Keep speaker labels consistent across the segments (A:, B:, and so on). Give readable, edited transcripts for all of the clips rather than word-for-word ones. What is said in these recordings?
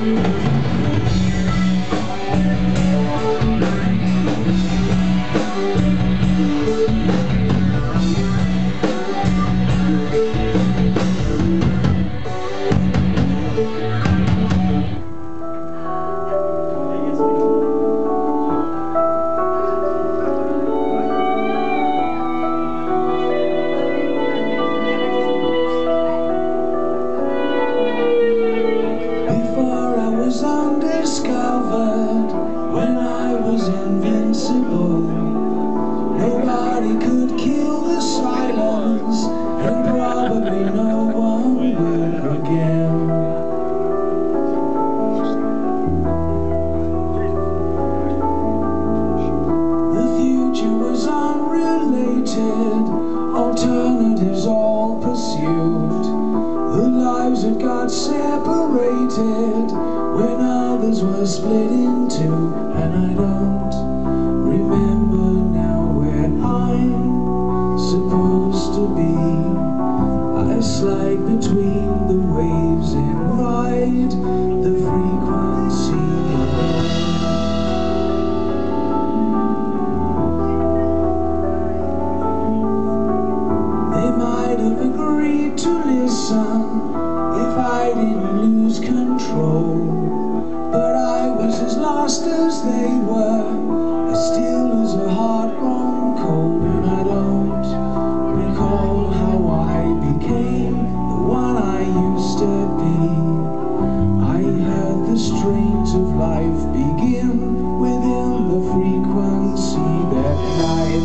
A: Alternatives all pursued. The lives that got separated when others were split in two. And I don't remember now where I'm supposed to be. I slide between the waves and ride the frequency. Have agreed to listen if I didn't lose control, but I was as lost as they were, as still as a heart grown cold. And I don't recall how I became the one I used to be. I heard the strains of life begin within the frequency that night.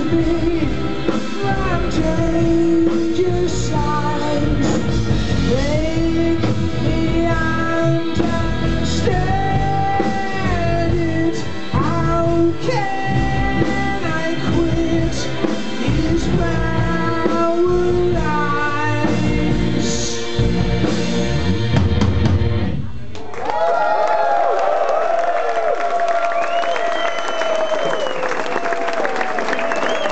A: be.